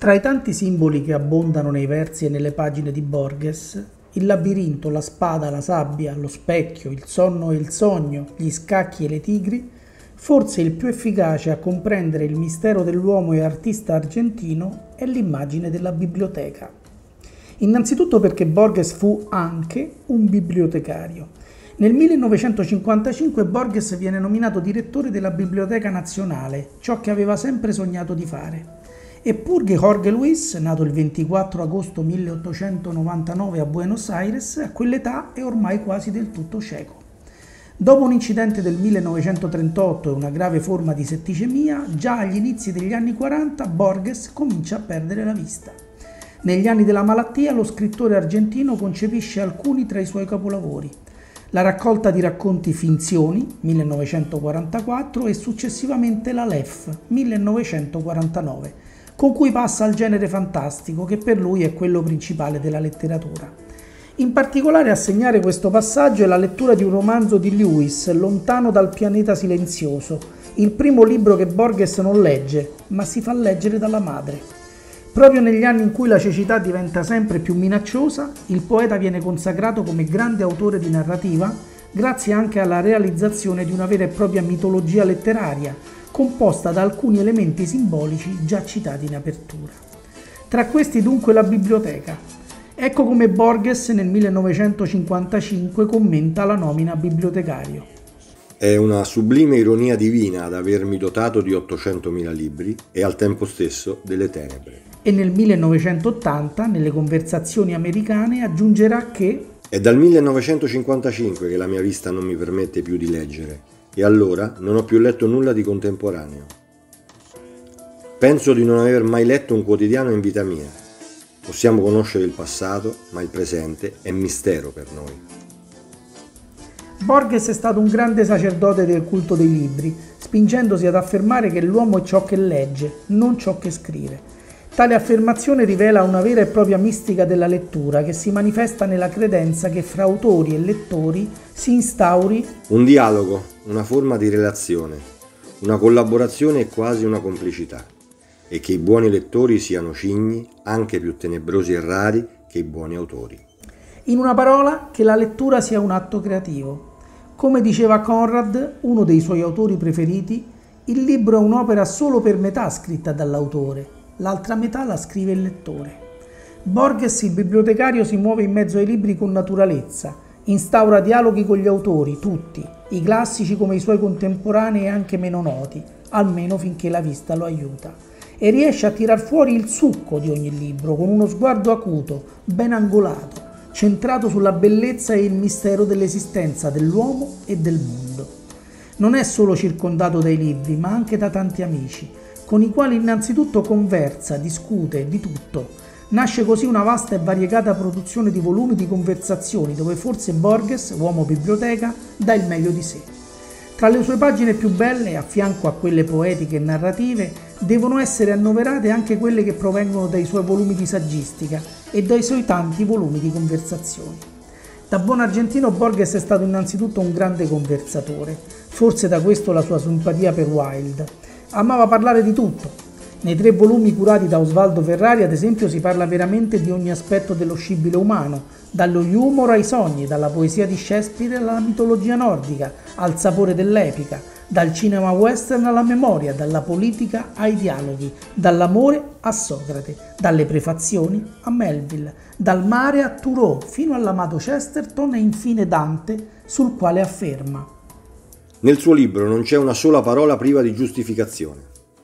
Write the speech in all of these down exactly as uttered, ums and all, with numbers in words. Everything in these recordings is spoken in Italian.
Tra i tanti simboli che abbondano nei versi e nelle pagine di Borges, il labirinto, la spada, la sabbia, lo specchio, il sonno e il sogno, gli scacchi e le tigri, forse il più efficace a comprendere il mistero dell'uomo e artista argentino è l'immagine della biblioteca. Innanzitutto perché Borges fu anche un bibliotecario. Nel millenovecentocinquantacinque Borges viene nominato direttore della Biblioteca Nazionale, ciò che aveva sempre sognato di fare. Eppure Jorge Luis, nato il ventiquattro agosto milleottocentonovantanove a Buenos Aires, a quell'età è ormai quasi del tutto cieco. Dopo un incidente del millenovecentotrentotto e una grave forma di setticemia, già agli inizi degli anni quaranta Borges comincia a perdere la vista. Negli anni della malattia lo scrittore argentino concepisce alcuni tra i suoi capolavori: la raccolta di racconti Finzioni, millenovecentoquarantaquattro, e successivamente la Lef, millenovecentoquarantanove, con cui passa al genere fantastico, che per lui è quello principale della letteratura. In particolare a segnare questo passaggio è la lettura di un romanzo di Lewis, Lontano dal pianeta silenzioso, il primo libro che Borges non legge, ma si fa leggere dalla madre. Proprio negli anni in cui la cecità diventa sempre più minacciosa, il poeta viene consacrato come grande autore di narrativa, grazie anche alla realizzazione di una vera e propria mitologia letteraria, composta da alcuni elementi simbolici già citati in apertura. Tra questi dunque la biblioteca. Ecco come Borges nel millenovecentocinquantacinque commenta la nomina a bibliotecario. È una sublime ironia divina ad avermi dotato di ottocentomila libri e al tempo stesso delle tenebre. E nel millenovecentottanta, nelle Conversazioni americane, aggiungerà che è dal millenovecentocinquantacinque che la mia vista non mi permette più di leggere, e allora non ho più letto nulla di contemporaneo. Penso di non aver mai letto un quotidiano in vita mia. Possiamo conoscere il passato, ma il presente è mistero per noi. Borges è stato un grande sacerdote del culto dei libri, spingendosi ad affermare che l'uomo è ciò che legge, non ciò che scrive. Tale affermazione rivela una vera e propria mistica della lettura che si manifesta nella credenza che fra autori e lettori si instauri un dialogo, una forma di relazione, una collaborazione e quasi una complicità, e che i buoni lettori siano cigni anche più tenebrosi e rari che i buoni autori. In una parola, che la lettura sia un atto creativo. Come diceva Conrad, uno dei suoi autori preferiti, il libro è un'opera solo per metà scritta dall'autore, l'altra metà la scrive il lettore. Borges, il bibliotecario, si muove in mezzo ai libri con naturalezza, instaura dialoghi con gli autori, tutti, i classici come i suoi contemporanei e anche meno noti, almeno finché la vista lo aiuta, e riesce a tirar fuori il succo di ogni libro con uno sguardo acuto, ben angolato, centrato sulla bellezza e il mistero dell'esistenza dell'uomo e del mondo. Non è solo circondato dai libri, ma anche da tanti amici, con i quali innanzitutto conversa, discute di tutto. Nasce così una vasta e variegata produzione di volumi di conversazioni dove forse Borges, uomo biblioteca, dà il meglio di sé. Tra le sue pagine più belle, a fianco a quelle poetiche e narrative, devono essere annoverate anche quelle che provengono dai suoi volumi di saggistica e dai suoi tanti volumi di conversazioni. Da buon argentino Borges è stato innanzitutto un grande conversatore, forse da questo la sua simpatia per Wilde. Amava parlare di tutto. Nei tre volumi curati da Osvaldo Ferrari, ad esempio, si parla veramente di ogni aspetto dello scibile umano, dallo humor ai sogni, dalla poesia di Shakespeare alla mitologia nordica, al sapore dell'epica, dal cinema western alla memoria, dalla politica ai dialoghi, dall'amore a Socrate, dalle prefazioni a Melville, dal mare a Thoreau fino all'amato Chesterton e infine Dante, sul quale afferma: nel suo libro non c'è una sola parola priva di giustificazione.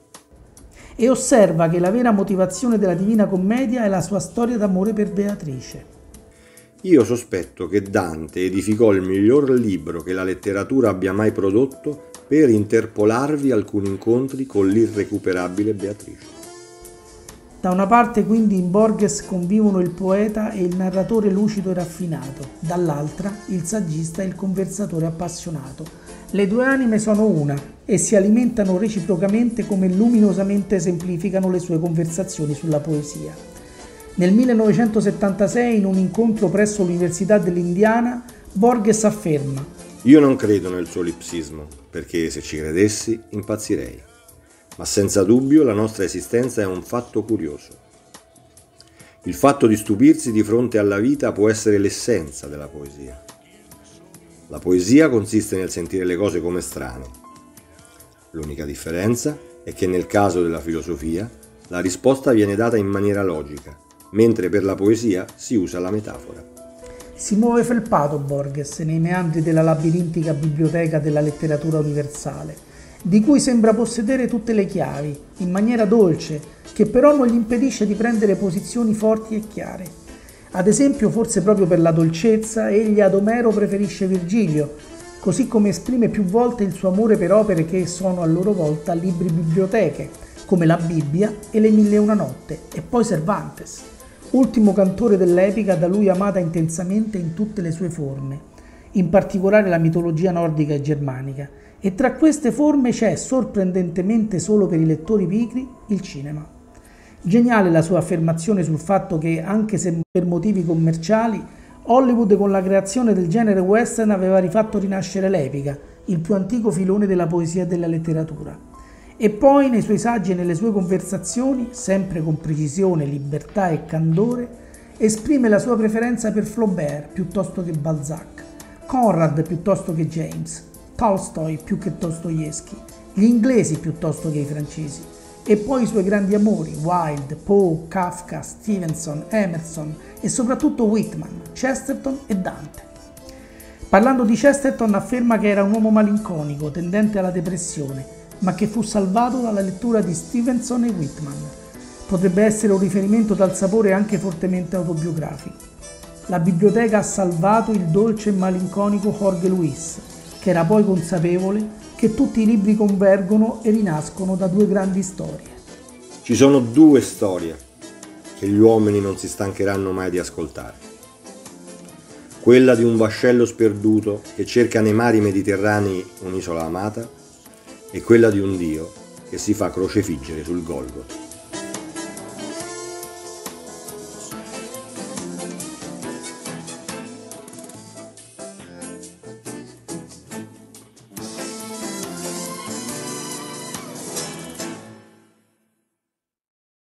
E osserva che la vera motivazione della Divina Commedia è la sua storia d'amore per Beatrice. Io sospetto che Dante edificò il miglior libro che la letteratura abbia mai prodotto per interpolarvi alcuni incontri con l'irrecuperabile Beatrice. Da una parte quindi in Borges convivono il poeta e il narratore lucido e raffinato, dall'altra il saggista e il conversatore appassionato. Le due anime sono una e si alimentano reciprocamente come luminosamente esemplificano le sue conversazioni sulla poesia. Nel millenovecentosettantasei, in un incontro presso l'Università dell'Indiana, Borges afferma: io non credo nel solipsismo, perché se ci credessi impazzirei. Ma senza dubbio la nostra esistenza è un fatto curioso. Il fatto di stupirsi di fronte alla vita può essere l'essenza della poesia. La poesia consiste nel sentire le cose come strane. L'unica differenza è che nel caso della filosofia la risposta viene data in maniera logica, mentre per la poesia si usa la metafora. Si muove felpato Borges nei meandri della labirintica biblioteca della letteratura universale, di cui sembra possedere tutte le chiavi, in maniera dolce, che però non gli impedisce di prendere posizioni forti e chiare. Ad esempio, forse proprio per la dolcezza, egli ad Omero preferisce Virgilio, così come esprime più volte il suo amore per opere che sono a loro volta libri biblioteche, come la Bibbia e le Mille e una notte, e poi Cervantes, ultimo cantore dell'epica da lui amata intensamente in tutte le sue forme, in particolare la mitologia nordica e germanica, e tra queste forme c'è, sorprendentemente solo per i lettori pigri, il cinema. Geniale la sua affermazione sul fatto che, anche se per motivi commerciali, Hollywood con la creazione del genere western aveva rifatto rinascere l'epica, il più antico filone della poesia e della letteratura. E poi nei suoi saggi e nelle sue conversazioni, sempre con precisione, libertà e candore, esprime la sua preferenza per Flaubert piuttosto che Balzac, Conrad piuttosto che James, Tolstoi più che Dostoevsky, gli inglesi piuttosto che i francesi, e poi i suoi grandi amori, Wilde, Poe, Kafka, Stevenson, Emerson e soprattutto Whitman, Chesterton e Dante. Parlando di Chesterton afferma che era un uomo malinconico, tendente alla depressione, ma che fu salvato dalla lettura di Stevenson e Whitman. Potrebbe essere un riferimento dal sapore anche fortemente autobiografico. La biblioteca ha salvato il dolce e malinconico Jorge Luis, che era poi consapevole che tutti i libri convergono e rinascono da due grandi storie. Ci sono due storie che gli uomini non si stancheranno mai di ascoltare. Quella di un vascello sperduto che cerca nei mari mediterranei un'isola amata, e quella di un dio che si fa crocefiggere sul Golgota.